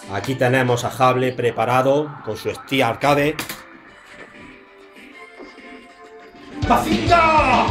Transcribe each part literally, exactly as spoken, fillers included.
Aquí tenemos a Hable preparado con su Steam Arcade. ¡Mazinga!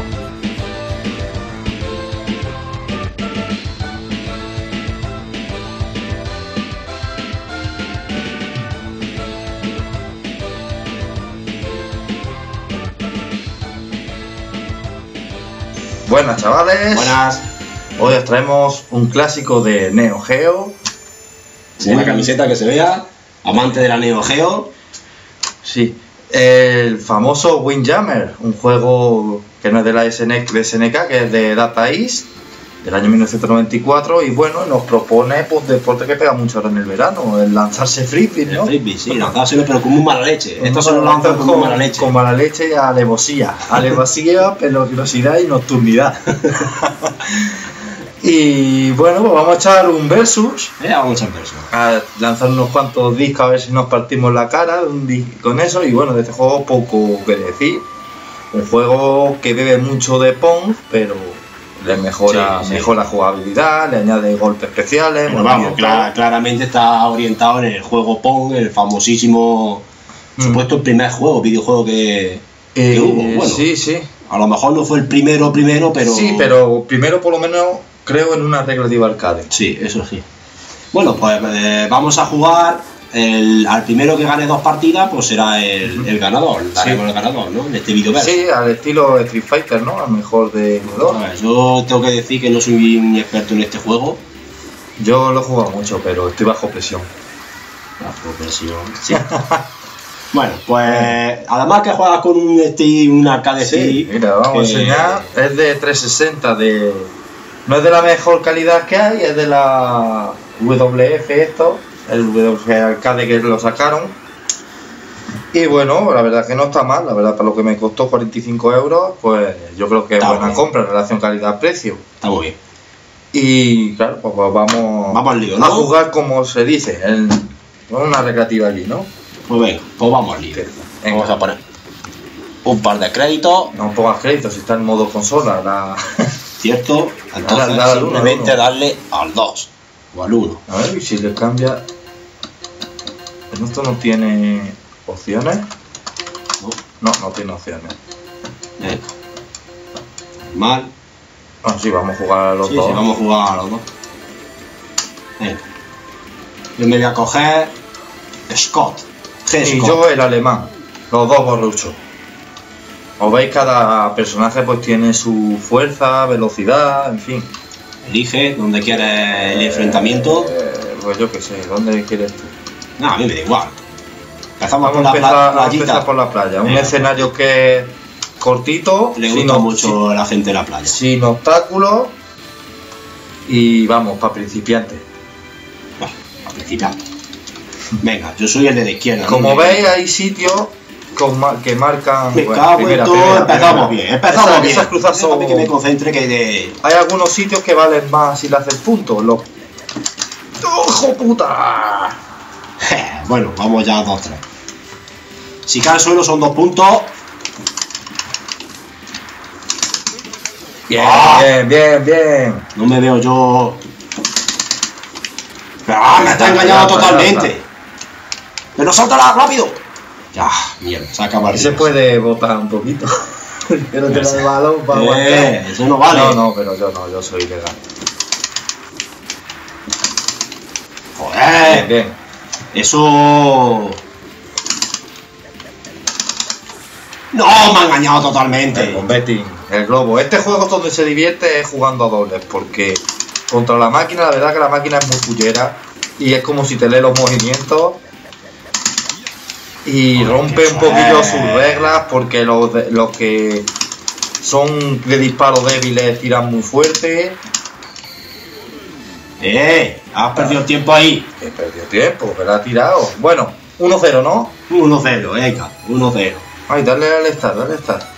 Buenas chavales. Buenas. Hoy os traemos un clásico de Neo Geo. Sí, una camiseta que se vea. Amante de la Neo Geo. Sí. El famoso Windjammer, un juego que no es de la S N K, de S N K, que es de Data East, del año mil novecientos noventa y cuatro, y bueno, nos propone pues deporte que pega mucho ahora en el verano, el lanzarse frisbee, ¿no? El frisbee, sí, lanzárselo pero con muy mala leche. Esto se lo lanzan con, con mala leche. Con mala leche y alevosía. Alevosía, peligrosidad y nocturnidad. Y bueno, pues vamos a echar un versus. Eh, vamos a echar versus. A lanzar unos cuantos discos a ver si nos partimos la cara un con eso. Y bueno, de este juego poco que decir. Un juego que bebe mucho de Pong, pero le mejora, sí, sí. mejora la jugabilidad, le añade golpes especiales. Pero vamos, clar, claramente está orientado en el juego Pong, el famosísimo, mm. supuesto el primer juego, videojuego que, eh, que hubo. Bueno, sí, sí. A lo mejor no fue el primero, primero, pero... Sí, pero primero por lo menos creo en una recreativa arcade. Sí, eso sí. Bueno, pues eh, vamos a jugar. El, al primero que gane dos partidas, pues será el, el ganador. Daremos sí. el ganador, ¿no? En este video. Sí, al estilo Street Fighter, ¿no? Al mejor de dos. A ver, yo tengo que decir que no soy ni experto en este juego. Yo lo he jugado mucho, pero estoy bajo presión. Bajo presión, sí. Bueno, pues además que juegas con un Steam, una arcade. Sí, mira, vamos que... a enseñar. Es de trescientos sesenta, de... no es de la mejor calidad que hay, es de la W F esto, el W F Arcade que lo sacaron. Y bueno, la verdad que no está mal, la verdad para lo que me costó cuarenta y cinco euros, pues yo creo que es buena compra en relación calidad-precio. Está muy bien. Y claro, pues vamos, vamos al lío, ¿no? A jugar como se dice, en una recreativa allí, ¿no? Pues venga, pues vamos al lío. Venga. Vamos a poner un par de créditos. No pongas créditos, si está en modo consola. La... Cierto, entonces dale, dale, simplemente uno, darle al dos o al uno. A ver, y si le cambia. ¿Esto no tiene opciones? No, no, no tiene opciones. Eh. Mal. Ah, sí, vamos a jugar a los sí, dos. Sí, vamos a jugar a los dos. Venga. Yo me voy a coger Scott. G y Scott. Yo el alemán. Los dos borruchos. Como veis, cada personaje pues tiene su fuerza, velocidad, en fin. Elige dónde quieres el enfrentamiento. Eh, pues yo qué sé, ¿dónde quieres tú? No, a mí me da igual. Empezamos Vamos por la empezar, pla empezar por la playa. Un eh. escenario que es cortito. Le gusta sin, mucho sin, a la gente de la playa. Sin obstáculos. Y vamos, para principiantes. Bueno, para principiantes. Venga, yo soy el de la izquierda. Como veis, hay sitios que marcan. Me bueno, cago primera, en todo, primera, empezamos primera. bien, empezamos esas, bien. Esas cruzas son... que me concentre que de... Hay algunos sitios que valen más si le haces puntos. Los... ¡Ojo puta! Bueno, vamos ya a dos tres. Si cae al suelo son dos puntos. Bien, ¡ah! bien, bien, bien. No me veo yo. ¡Ah! Me está engañado totalmente. Pero sáltala, rápido. Ya, mierda, saca mal. Se puede botar un poquito. Pero te lo de balón para eh, eso no vale. No, no, pero yo no, yo soy legal. Joder, bien, bien. Eso. No, me ha engañado totalmente. El combating, el globo. Este juego es donde se divierte jugando a dobles, porque contra la máquina, la verdad que la máquina es muy pullera y es como si te lee los movimientos. Y oh, rompe un poquillo sus reglas porque los, de, los que son de disparo débiles tiran muy fuerte. ¡Eh! Has perdido tiempo ahí. He perdido tiempo, pero ha tirado. Bueno, uno cero, ¿no? uno cero, venga, uno cero. Ay, dale al start, dale al start.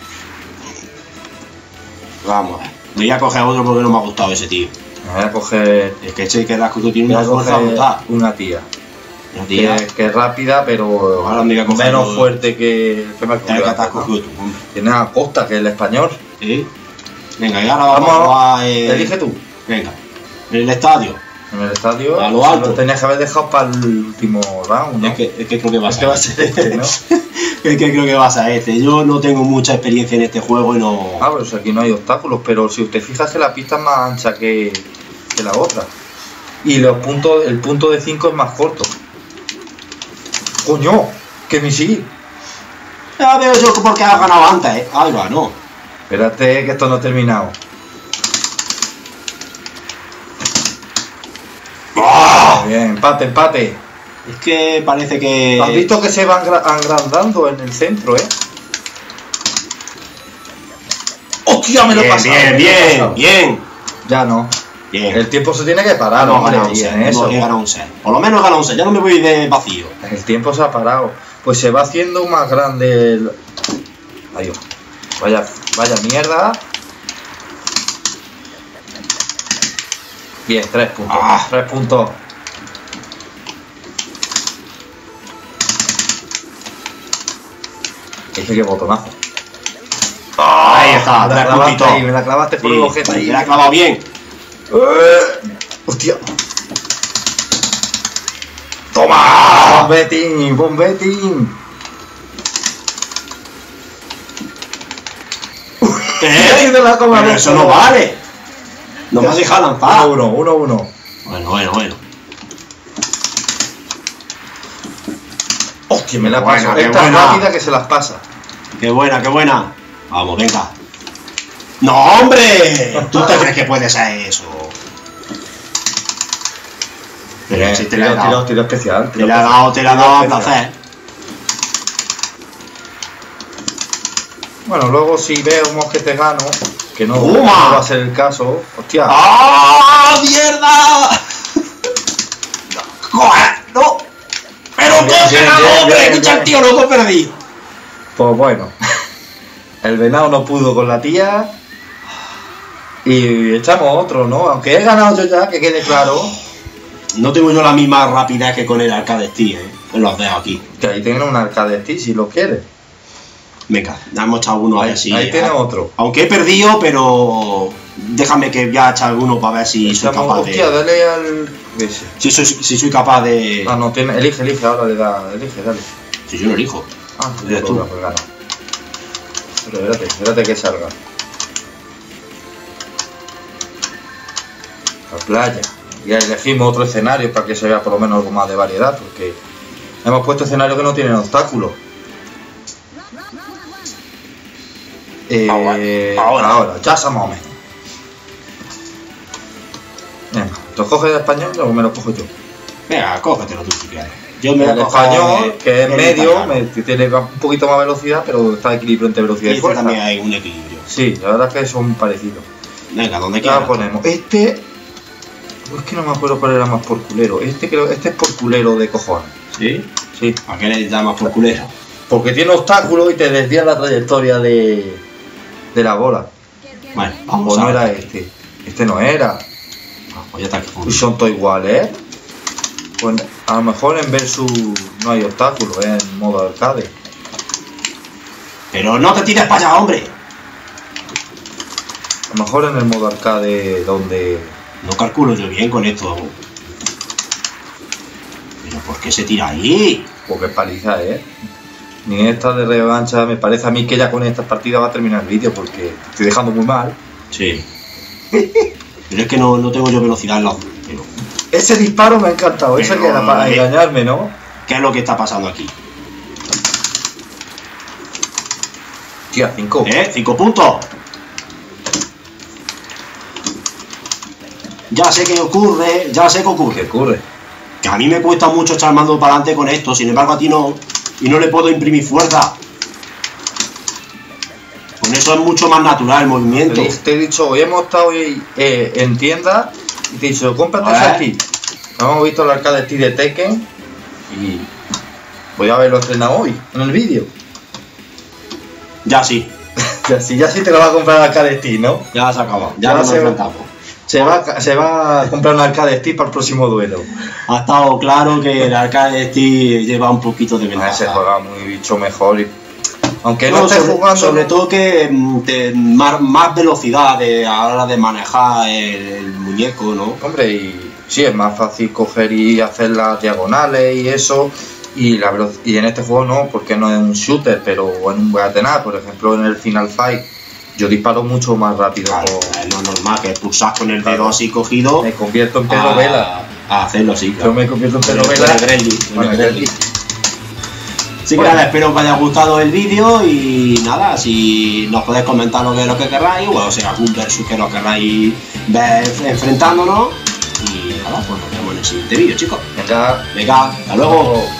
Vamos a ver. Me voy a coger otro porque no me ha gustado ese tío. Me voy a coger. Es que che que la que tiene una fuerza brutal. Una tía. Una tía. Que, que es rápida, pero ahora me voy a coger menos todo. Fuerte que. que me que Tiene a Costa, que es el español. Sí. Venga, y ahora vamos, vamos a jugar. Eh... Elige tú. Venga. En el estadio. En el estadio a lo alto. lo tenías que haber dejado para el último round, ¿no? Es que, es que creo que va a Es ser que va a ser este, ¿no? Es que creo que va a ser este. Yo no tengo mucha experiencia en este juego y no. Ah, pues aquí no hay obstáculos, pero si usted fija que la pista es más ancha que, que la otra. Y los puntos, el punto de cinco es más corto. ¡Coño! ¡Qué misil! Ya veo yo porque has ganado antes, ¿eh? Ahí va, no. Espérate que esto no ha terminado. ¡Oh! Bien, empate, empate. Es que parece que. ¿Has visto que se van agrandando en el centro, eh? ¡Hostia, me lo he Bien, pasado! bien, me lo he bien, pasado. bien. Ya no. Bien. El tiempo se tiene que parar, Hemos hombre, ganado un bien, set, eso. hemos ganado un set. Por lo menos he ganado un set, ya no me voy de vacío. El tiempo se ha parado. Pues se va haciendo más grande el... Ahí va. Vaya, vaya mierda. Bien, tres puntos. Ah. Tres puntos. Dice que botonazo. Ahí está, Me la tres clavaste puntitos. ahí, me la clavaste por Sí, el objeto ahí. me la he clavado bien. Eh, Hostia. ¡Toma! Bombetín, bombetín. ¿Qué? de la coma Pero de eso no todo. vale. No me has dejado lanzar. Uno, uno, uno, uno. Bueno, bueno, bueno. Hostia, me la Buena, paso. qué Esta es buena. rápida que se las pasa. Qué buena, qué buena. Vamos, venga. ¡No, hombre! ¿Tú te crees que puede ser eso? Pero Bien, si te la he tiro, tiro, dado. tiro especial. Te la he dado, te la he dado a especial. placer. Bueno, luego si vemos que te gano, que no, ¡Toma! no va a ser el caso. Hostia. ¡Ah, mierda! ¡Joder! ¡No! ¡Pero Bien, qué has bien, ganado, bien, hombre! bien, ¡Escucha, bien. tío, loco perdido! Pues bueno. El venado no pudo con la tía. Y echamos otro, ¿no? Aunque he ganado yo ya, que quede claro. No tengo yo la misma rapidez que con el Arcade Steel, ¿eh? Me los dejo aquí. Que ahí tiene un arcade T si lo quieres. Venga, ya hemos echado uno a Ahí, ver si. ahí tiene otro. Aunque he perdido, pero. Déjame que ya eche alguno para ver si soy Echamos- capaz hostia, de. dale al. Ese. Si soy, si soy capaz de. Ah, no, tiene. Elige, elige, ahora le da. Elige, dale. Si yo lo elijo. Ah, Eres tú. tú. Pues gana. Pero espérate, espérate que salga. La playa. Ya elegimos otro escenario para que se vea por lo menos algo más de variedad, porque hemos puesto escenarios que no tienen obstáculos. Eh, Ahora, ahora. ahora, ya se moment. Venga, ¿te lo coges de español o me lo cojo yo? Venga, cógetelo tú si quieres. Yo me El voy a coger español, que es el medio, italiano. me- que tiene un poquito más velocidad, pero está equilibrio entre Y velocidad y este fuerza. también hay un equilibrio. Sí, la verdad es que son parecidos. Venga, donde Ya quieras. lo ponemos. Este. Es que no me acuerdo cuál era más por culero. Este creo, este es por culero de cojones. ¿Sí? Sí. ¿A qué le llamas por culero? Porque tiene obstáculos y te desvía la trayectoria de. de la bola. Bueno, O vamos no a era ver. este. Este no era. Ah, pues ya está que Y son todos iguales, ¿eh? Pues a lo mejor en Versus no hay obstáculos, ¿eh? En modo arcade. Pero no te tires para allá, hombre. A lo mejor en el modo arcade donde. No calculo yo bien con esto. Pero ¿por qué se tira ahí? Porque es paliza, ¿eh? Ni esta de revancha, me parece a mí que ya con esta partida va a terminar el vídeo porque estoy dejando muy mal. Sí. Pero es que no, no tengo yo velocidad en los. Pero, Ese disparo me ha encantado, ese Pero, que era para eh, engañarme, ¿no? ¿qué es lo que está pasando aquí? Tía, cinco. ¿Eh? ¿Cinco puntos? Ya sé qué ocurre, ya sé qué ¿Qué ocurre. ocurre? Que a mí me cuesta mucho echar mando para adelante con esto, sin embargo a ti no. Y no le puedo imprimir fuerza. Con eso es mucho más natural el movimiento. Te, te he dicho, hoy hemos estado hoy, eh, en tienda y te he dicho, cómprate A ese ver. aquí. Hemos visto el arcade stick de Tekken y voy a haberlo estrenado hoy en el vídeo. Ya sí, Ya sí, ya sí te lo va a comprar el arcade stick, ¿no? ya se ha acabado. Ya Ya nos se- enfrentamos. Se va, a- se va a comprar un arcade stick para el próximo duelo. Ha estado claro que el arcade Steel lleva un poquito de Ah, ventaja. se juega muy bicho mejor y... Aunque no, No, estés sobre, jugando... sobre todo que mm, te- más, más velocidad de, a la hora de manejar el, el muñeco, ¿no? Hombre, y, sí, es más fácil coger y hacer las diagonales y eso. Y, la y en este juego no, porque no es un shooter, pero en un Gatenar, por ejemplo, en el Final Fight, yo disparo mucho más rápido. Claro, o... es lo normal, que pulsas con el claro. dedo así cogido. Me convierto en Pedro a, Vela. A hacerlo así, claro. Yo me convierto en Pedro Con el- Vela. con el Gremlin, con Con el el Gremlin. Gremlin. Así que Bueno. nada, espero que os haya gustado el vídeo y nada, si nos podéis comentar lo que, lo que queráis, o sea, algún versus que lo queráis ver enfrentándonos. Y nada, pues nos vemos en el siguiente vídeo, chicos. Venga. Venga, hasta luego.